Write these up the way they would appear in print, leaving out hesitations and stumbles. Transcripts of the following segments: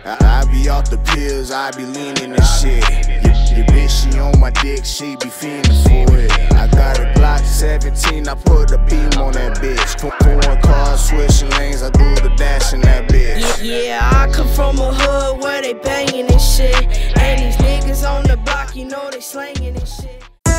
I be off the pills, I be leaning and shit. Your bitch, she on my dick, she be fiending for it. I got a Glock 17, I put a beam on that bitch. Foreign cars, switching lanes, I do the dash in that bitch. Yeah, I come from a hood where they banging and shit. And these niggas on the block, you know they slanging and shit.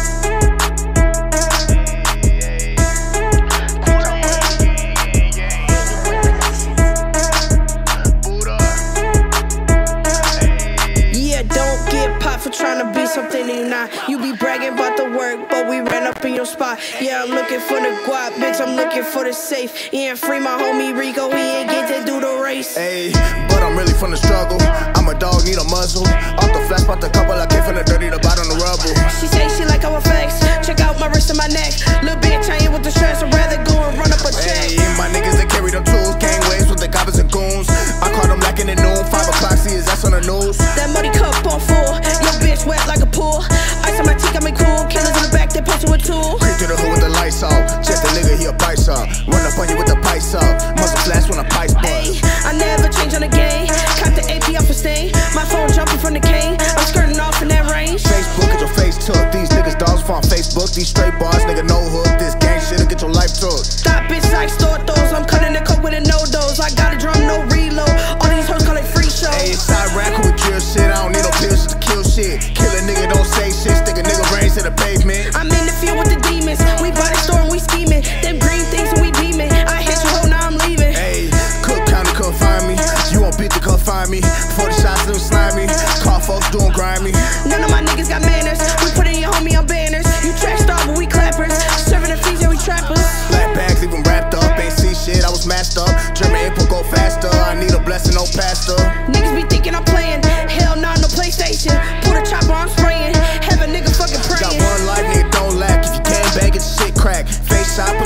For trying to be something you're not. You be bragging about the work, but we ran up in your spot. Yeah, I'm looking for the guap, bitch, I'm looking for the safe. Yeah, free my homie Rico, he ain't get to do the race. Ayy, but I'm really from the struggle. I'm a dog, need a muzzle. Off the flash, spot the couple, I came from the dirty, the bottom, the rubble. She say she like our flex, check out my wrist and my neck. Little bitch, I ain't with the stress, I'd rather go and run up a check. Ayy, my niggas, they carry them tools, gang waves with the coppers and goons. I caught them lacking at noon, 5 o'clock, see his ass on the news. That money cup on full, your bitch wet like a pool. Ice on my teeth got me cool, killers in the back, they posted with tools. Creep to the hood with the lights off, check the nigga, he a pice up. Run up on you with the pipes up, muzzle flash when I pipe bust. I never change on the game, cop the AP off a stain. My phone jumping from the cane, I'm skirting off in that range. Facebook, get your face took, these niggas dogs from Facebook. These straight bars, nigga no hook, this gang shit'll get your life took. Stop bitch like store those, I'm cutting the coke with a no-dose. I got a drum, no reload, all these hoes call it free show. Hey, it's Iraq who would kill shit, I don't need no pills just to kill shit. Kill a nigga, don't say shit, stick a nigga brains to the pavement. I'm in the field with the demons, we buy the store and we scheming. Them green things and we beaming, I hit your hoe, now I'm leaving. Hey, Cook County couldn't find me, you won't beat to come find me. 40 shots, them slimy, car folks doing grimy. None of my niggas got manners, we put in your homie on banners. You track star but we clappers, serving the fees and we trappers. Black bags, leave them wrapped up, ain't see shit, I was matched up. German input go faster, I need a blessing, no pastor. Niggas be thinking I'm playing, hell nah, no PlayStation. Pull the chopper, I'm spraying, have a nigga fucking praying. Got one life, nigga, don't lack. If you can't bag it, shit crack. Face shot,